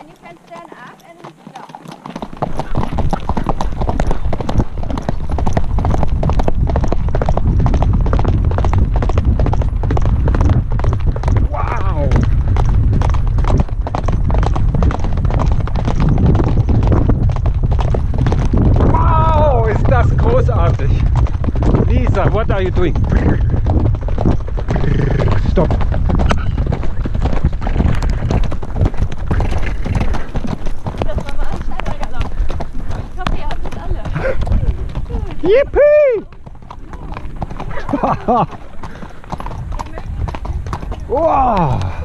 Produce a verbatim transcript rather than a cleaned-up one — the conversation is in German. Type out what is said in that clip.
and you can stand up and stop. Wow! Wow, ist das großartig! Lisa, what are you doing? Stop! Das war mal ein schneller Galopp. Ich hoffe, ihr habt es alle. Yippie! Wow!